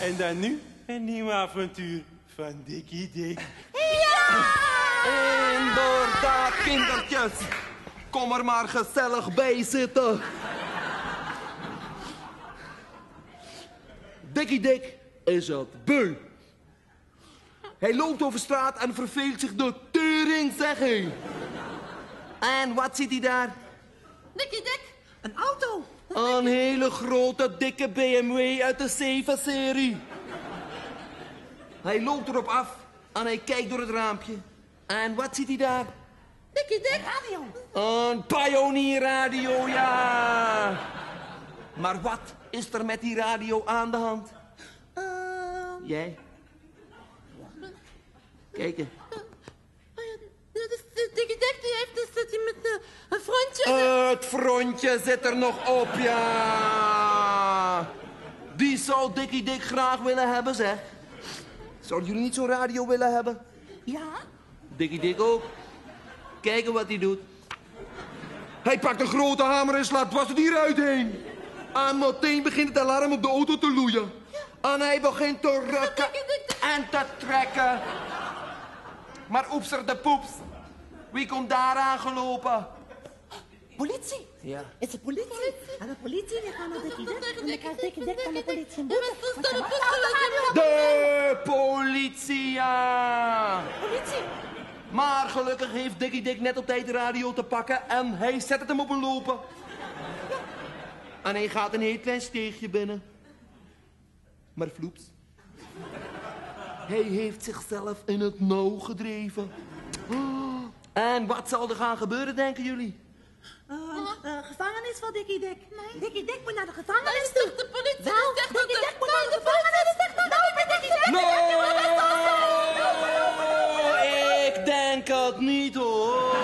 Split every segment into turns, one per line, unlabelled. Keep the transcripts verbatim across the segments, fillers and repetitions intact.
En dan nu een nieuw avontuur van Dikkie Dik.
Ja!
Inderdaad, kindertjes. Kom er maar gezellig bij zitten. Dikkie Dik is het beu. Hij loopt over straat en verveelt zich de tering, zeg hij. En wat ziet hij daar?
Dikkie Dik, een auto.
Een hele grote, dikke B M W uit de zeven serie. Hij loopt erop af en hij kijkt door het raampje. En wat ziet hij daar?
Dikkie Dik, radio.
Een Pioneer radio, ja. Maar wat is er met die radio aan de hand?
Uh,
Jij? Kijk eens.
Dikkie Dik die heeft dus zit hij met uh, een frontje.
Uh, het frontje zit er nog op, ja. Die zou Dikkie Dik graag willen hebben, zeg. Zouden jullie niet zo'n radio willen hebben?
Ja?
Dikkie Dik ook. Kijken wat hij doet. Hij pakt een grote hamer en slaat dwars door die ruit heen. En meteen begint het alarm op de auto te loeien. En hij begint te rukken en te trekken. Maar oeps er de poeps. Wie komt daar aangelopen?
Politie.
Ja.
Is het politie? En de politie die gaan naar Dikkie Dik. En dan krijgt Dikkie Dik van de politie een boete.
De politie, ja.
Politie.
Maar gelukkig heeft Dikkie Dik net op tijd de radio te pakken en hij zet het hem op een lopen. En hij gaat een heel klein steegje binnen. Maar vloeps. Hij heeft zichzelf in het nauw gedreven. En wat zal er gaan gebeuren, denken jullie?
Uh, uh, gevangenis van Dikkie Dik. Nee. Dikkie Dik moet naar de gevangenis toe. De politie wel, zegt Dikkie Dik moet naar de gevangenis. Zegt dat nou met Dikkie Dik.
Nee, ik denk het niet, hoor.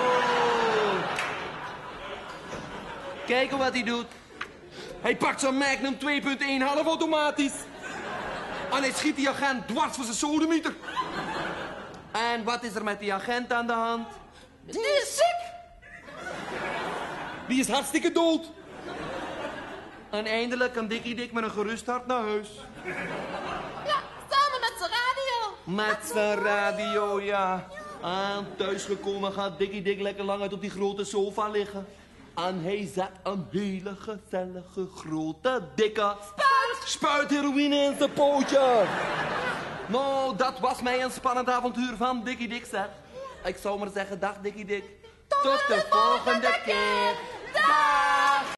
Kijken wat hij doet. Hij pakt zijn Magnum twee punt één half automatisch. En hij schiet die agent dwars voor zijn sodemieter. En wat is er met die agent aan de hand?
Die is ziek.
Die is hartstikke dood. En eindelijk kan Dikkie Dik met een gerust hart naar huis.
Ja, samen met zijn radio.
Met zijn radio, ja. En thuisgekomen gaat Dikkie Dik lekker lang uit op die grote sofa liggen. En hij zet een hele gezellige, grote, dikke...
Spuit!
Spuitheroïne in zijn pootje. Nou, dat was mij een spannend avontuur van Dikkie Dik, zeg. Ik zou maar zeggen, dag Dikkie Dik. Tot, Tot de volgende keer. Dag!